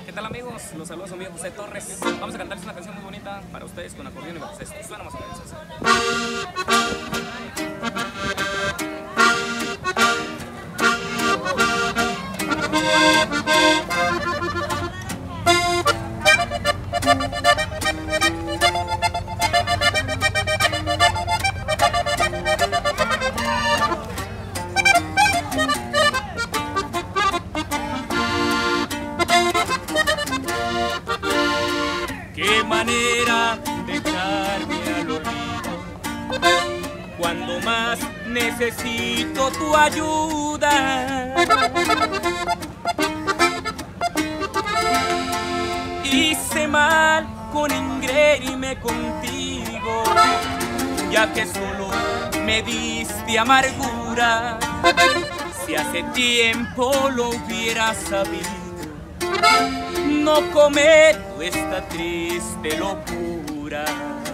¿Qué tal, amigos? Los saludos a mi amigo José Torres. Vamos a cantarles una canción muy bonita para ustedes con acordeón y bajo sexto. Suena más o menos así. Qué manera de echarme al olvido cuando más necesito tu ayuda. Hice mal con engreírme contigo, ya que solo me diste amargura. Si hace tiempo lo hubiera sabido, no cometo esta triste locura.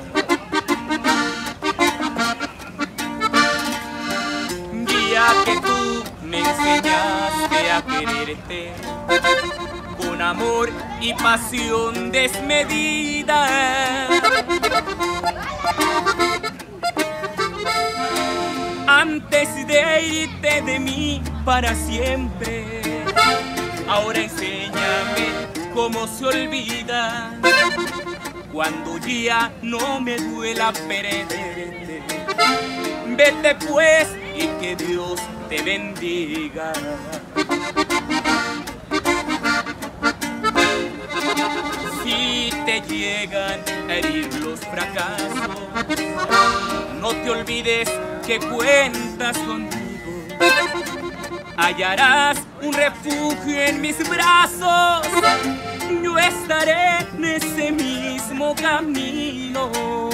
Día que tú me enseñaste a quererte con amor y pasión desmedida. Antes de irte de mí para siempre, ahora enséñame cómo se olvida cuando ya no me duela perderte. Vete pues y que Dios te bendiga. Si te llegan a herir los fracasos, no te olvides que cuentas conmigo. Hallarás un refugio en mis brazos, yo estaré en ese mismo camino.